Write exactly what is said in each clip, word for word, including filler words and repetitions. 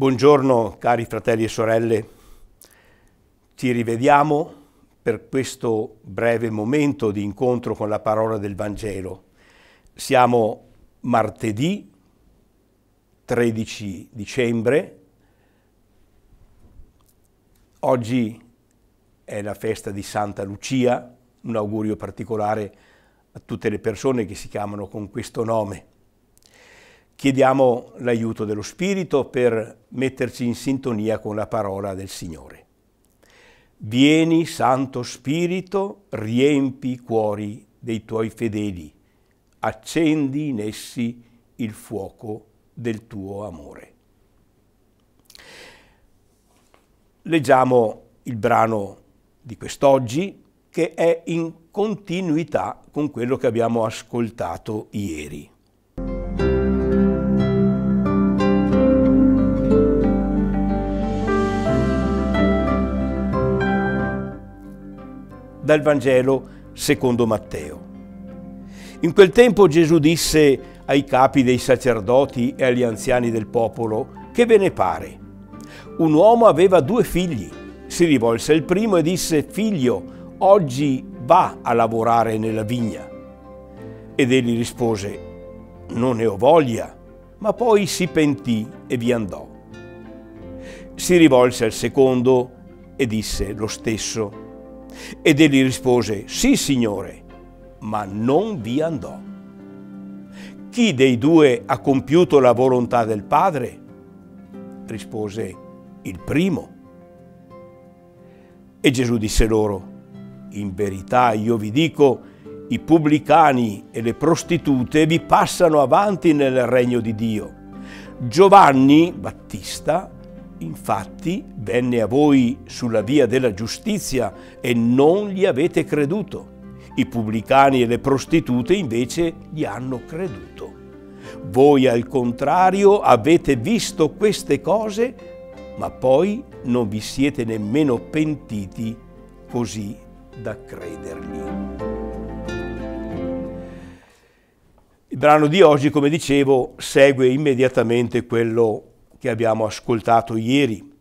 Buongiorno cari fratelli e sorelle, ci rivediamo per questo breve momento di incontro con la parola del Vangelo. Siamo martedì tredici dicembre, oggi è la festa di Santa Lucia, un augurio particolare a tutte le persone che si chiamano con questo nome. Chiediamo l'aiuto dello Spirito per metterci in sintonia con la parola del Signore. Vieni, Santo Spirito, riempi i cuori dei tuoi fedeli, accendi in essi il fuoco del tuo amore. Leggiamo il brano di quest'oggi che è in continuità con quello che abbiamo ascoltato ieri. Dal Vangelo secondo Matteo. In quel tempo Gesù disse ai capi dei sacerdoti e agli anziani del popolo: «Che ve ne pare? Un uomo aveva due figli. Si rivolse al primo e disse: Figlio, oggi va a lavorare nella vigna. Ed egli rispose: Non ne ho voglia. Ma poi si pentì e vi andò. Si rivolse al secondo e disse lo stesso. Ed egli rispose: Sì, Signore, ma non vi andò. Chi dei due ha compiuto la volontà del Padre? Rispose: Il primo. E Gesù disse loro: In verità io vi dico, i pubblicani e le prostitute vi passano avanti nel regno di Dio. Giovanni Battista infatti venne a voi sulla via della giustizia e non gli avete creduto. I pubblicani e le prostitute invece gli hanno creduto. Voi al contrario avete visto queste cose, ma poi non vi siete nemmeno pentiti così da credergli. Il brano di oggi, come dicevo, segue immediatamente quello che abbiamo ascoltato ieri.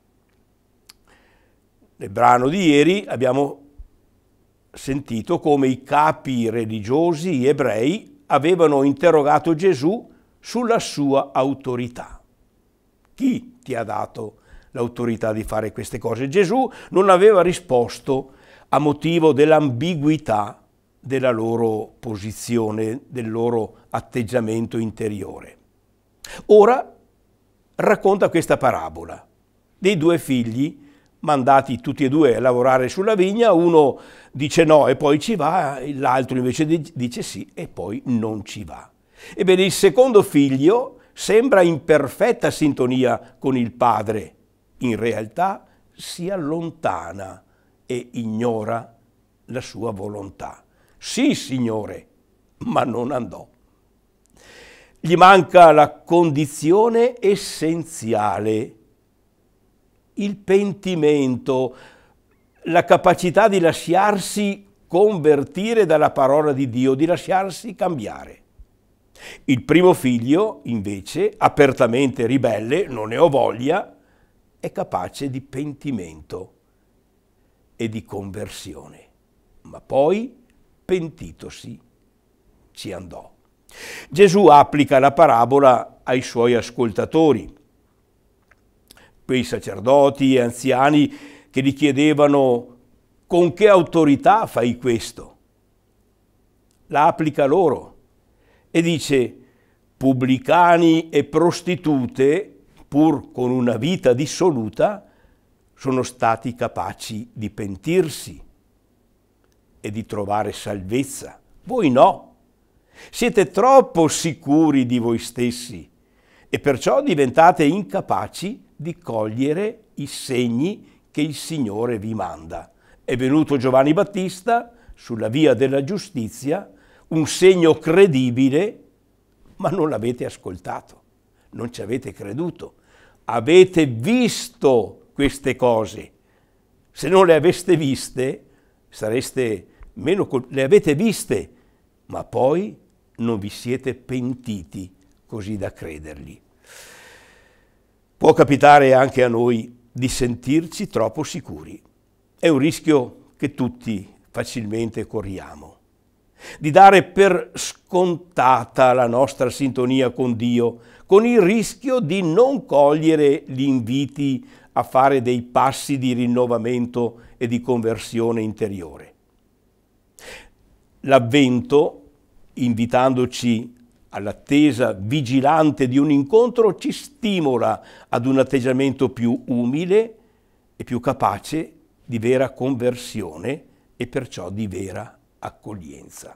Nel brano di ieri abbiamo sentito come i capi religiosi ebrei avevano interrogato Gesù sulla sua autorità. Chi ti ha dato l'autorità di fare queste cose? Gesù non aveva risposto a motivo dell'ambiguità della loro posizione, del loro atteggiamento interiore. Ora racconta questa parabola dei due figli mandati tutti e due a lavorare sulla vigna. Uno dice no e poi ci va, l'altro invece dice sì e poi non ci va. Ebbene, il secondo figlio sembra in perfetta sintonia con il padre. In realtà si allontana e ignora la sua volontà. Sì, Signore, ma non andò. Gli manca la condizione essenziale, il pentimento, la capacità di lasciarsi convertire dalla parola di Dio, di lasciarsi cambiare. Il primo figlio, invece, apertamente ribelle, non ne ho voglia, è capace di pentimento e di conversione. Ma poi, pentitosi, ci andò. Gesù applica la parabola ai suoi ascoltatori, quei sacerdoti e anziani che gli chiedevano: con che autorità fai questo? La applica loro e dice: pubblicani e prostitute, pur con una vita dissoluta, sono stati capaci di pentirsi e di trovare salvezza. Voi no. Siete troppo sicuri di voi stessi e perciò diventate incapaci di cogliere i segni che il Signore vi manda. È venuto Giovanni Battista sulla via della giustizia, un segno credibile, ma non l'avete ascoltato, non ci avete creduto. Avete visto queste cose. Se non le aveste viste, sareste meno colpevoli. Le avete viste, ma poi non vi siete pentiti così da credergli. Può capitare anche a noi di sentirci troppo sicuri. È un rischio che tutti facilmente corriamo. Di dare per scontata la nostra sintonia con Dio, con il rischio di non cogliere gli inviti a fare dei passi di rinnovamento e di conversione interiore. L'Avvento, invitandoci all'attesa vigilante di un incontro, ci stimola ad un atteggiamento più umile e più capace di vera conversione e perciò di vera accoglienza.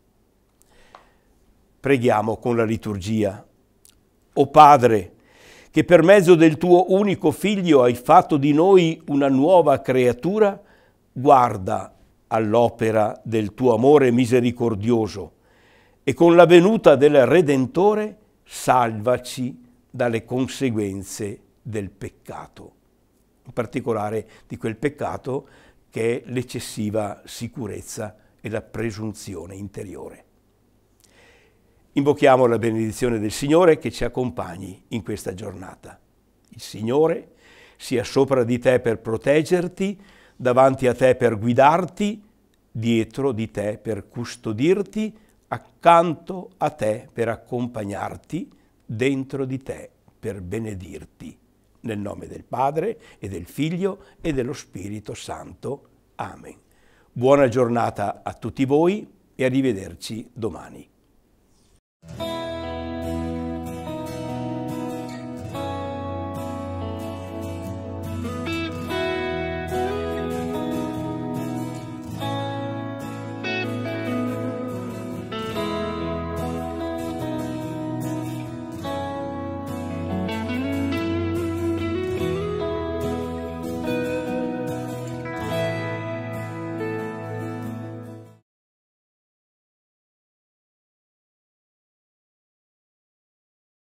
Preghiamo con la liturgia. O Padre, che per mezzo del tuo unico Figlio hai fatto di noi una nuova creatura, guarda all'opera del tuo amore misericordioso e con la venuta del Redentore salvaci dalle conseguenze del peccato, in particolare di quel peccato che è l'eccessiva sicurezza e la presunzione interiore. Invochiamo la benedizione del Signore che ci accompagni in questa giornata. Il Signore sia sopra di te per proteggerti, davanti a te per guidarti, dietro di te per custodirti, accanto a te per accompagnarti, dentro di te per benedirti. Nel nome del Padre e del Figlio e dello Spirito Santo. Amen. Buona giornata a tutti voi e arrivederci domani.